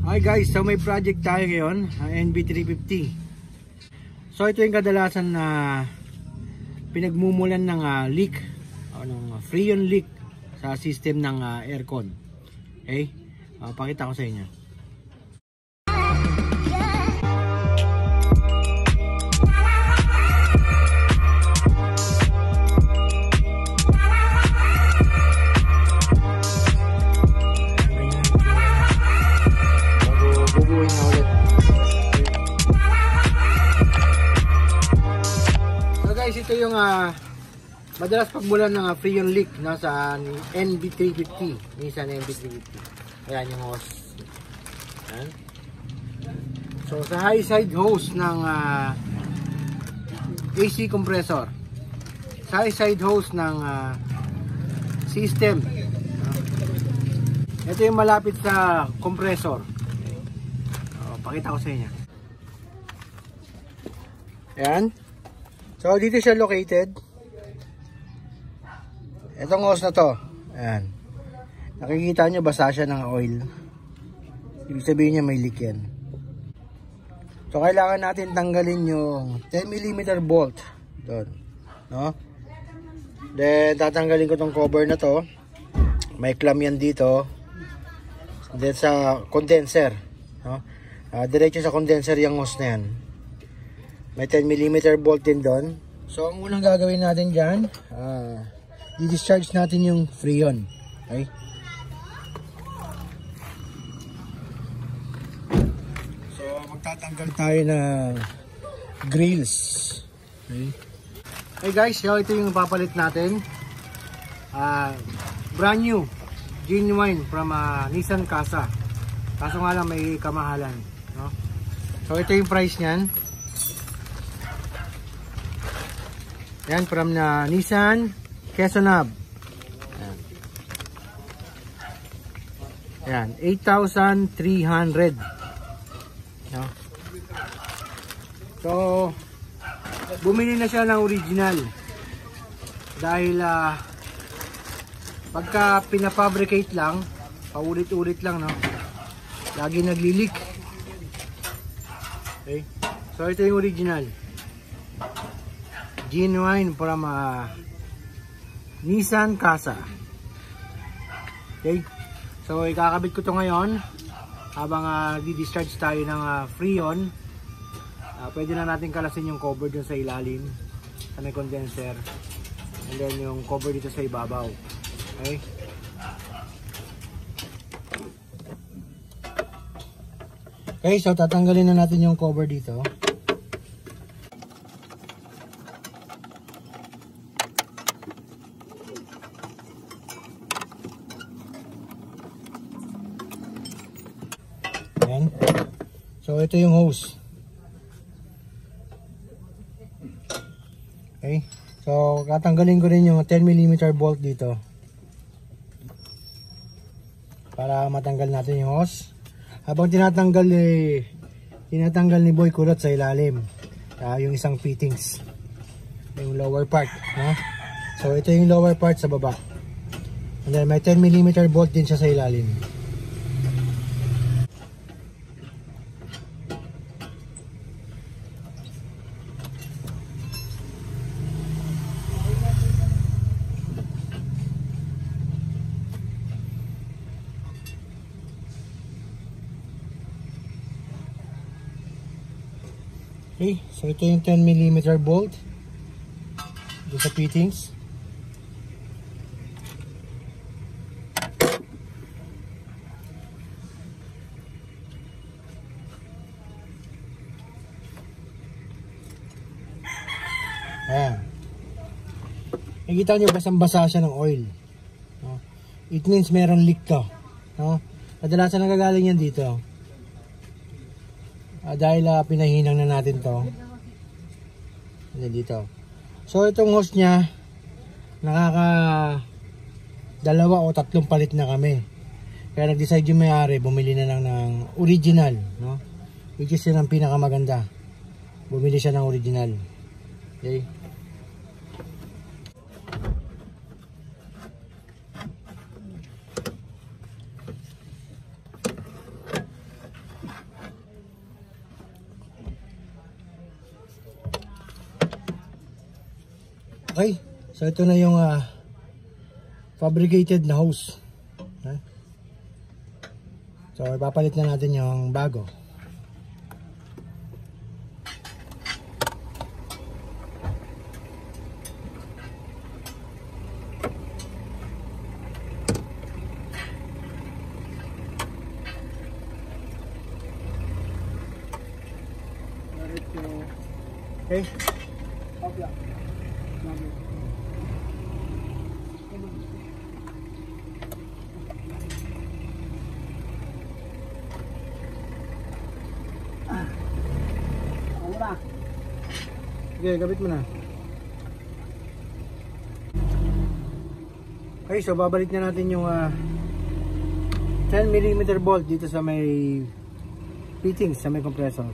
Hi guys, so may project tayo ngayon, NB350. So ito yung kadalasan na pinagmumulan ng leak o ng freon leak sa system ng aircon. Okay? Pakita ko sa inyo. Guys, ito yung madalas pagmulan ng freon leak sa NB350, Nissan NB350. Ayan yung hose. Ayan. So sa high side hose ng AC compressor, sa high side hose ng system, ito yung malapit sa compressor. Pakita ko sa inyo. Ayan. So dito siya located. Itong hose na to, ayan. Nakikita nyo basa siya ng oil. Ibig sabihin niya may leak yan. So kailangan natin tanggalin yung 10mm bolt doon, no? Then tatanggalin ko tong cover na to. May clamp yan dito. Then sa condenser, no? Diretso sa condenser yung hose na yan. May 10mm bolt din doon. So ang unang gagawin natin dyan, i-discharge natin yung freon. Okay? So magtatanggal tayo ng grills. Okay? Hey guys, so ito yung papalit natin. Brand new, genuine from Nissan Casa. Kaso nga lang may kamahalan, no? So ito yung price niyan. Yan, from Nissan Quezon Hub. Yan, 8,300. No? So bumili na siya ng original dahil pagka pinafabricate lang, paulit-ulit lang, no? Lagi nagli-leak. Okay? So ito yung original, genuine from Nissan Casa. Okay? So ikakabit ko to ngayon habang di-discharge tayo ng freon. Pwede na natin kalasin yung cover dun sa ilalim, sa may condenser, and then yung cover dito sa ibabaw. Okay? Okay, so tatanggalin na natin yung cover dito. Ayan. So ito yung hose. Okay. So tatanggalin ko rin yung 10mm bolt dito para matanggal natin yung hose. Habang tinatanggal ni Boy Kulot sa ilalim yung isang fittings, yung lower part, no? So ito yung lower part sa baba, and then may 10mm bolt din siya sa ilalim. Okay, so ito yung 10mm bolt dito sa fittings. Ayan. Nakikita nyo basang-basa siya ng oil, no? It means meron leak to, no? Kadalasan nagagaling yan dito. Dahil pinahinang na natin to dito. So itong hose nya, nakaka 2 o 3 palit na kami. Kaya nag-decide yung may-ari, bumili na lang ng original, no? Which is yun ang pinakamaganda. Bumili siya ng original. Okay. Okay, so ito na yung fabricated na hose. So ipapalit na natin yung bago. Okay. Okay, gabit mo na. Okay, so babalik na natin yung 10mm bolt dito sa may fittings, sa may compressor.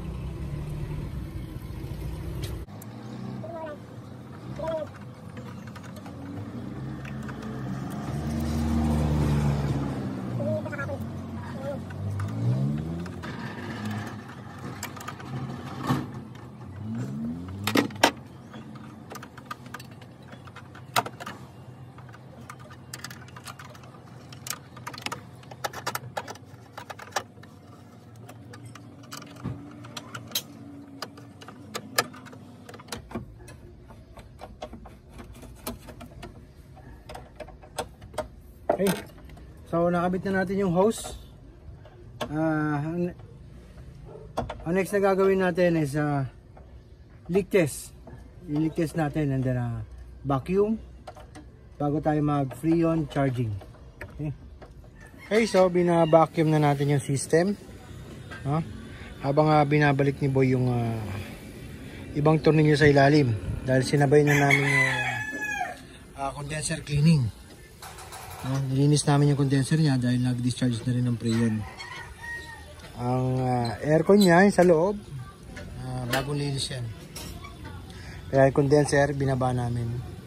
Okay, so nakabit na natin yung hose. Ang next na gagawin natin is leak test. I-leak test natin and then vacuum bago tayo mag freon charging. Okay, so bina-vacuum na natin yung system. Habang binabalik ni Boy yung ibang tornilyo sa ilalim dahil sinabay na namin yung condenser cleaning. Nilinis namin yung condenser niya dahil nag-discharge na rin ng freon. Ang aircon niya sa loob, bagong linis yan. Kaya yung condenser binaba namin.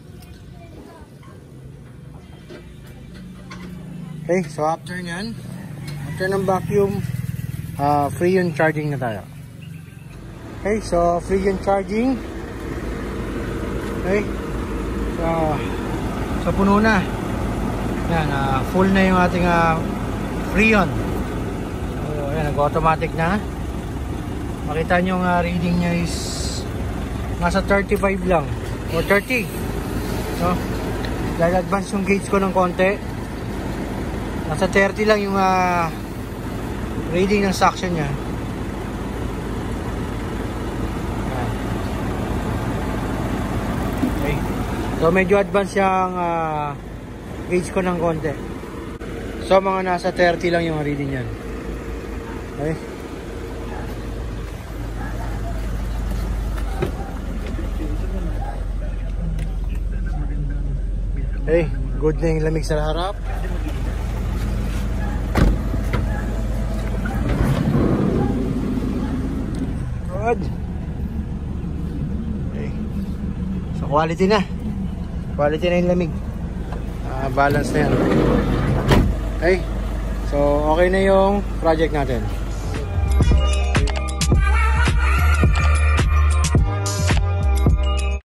Okay, so after nyan, after ng vacuum, freon charging na tayo. Okay, so freon charging. Okay, so puno na. Yan, full na yung ating freon. So, ayan, nag-automatic na. Makita nyo yung reading niya is nasa 35 lang. O 30. So, dahil advance yung gauge ko ng konti. Nasa 30 lang yung reading ng suction niya. Ayan. Okay. So, medyo advance yung gauge ko ng konti. So mga nasa 30 lang yung reading yan. Okay. Okay, good na yung lamig sa harap. Good. Okay. So quality na. Quality na yung lamig. Balance na yan. Okay, so okay na yung project natin.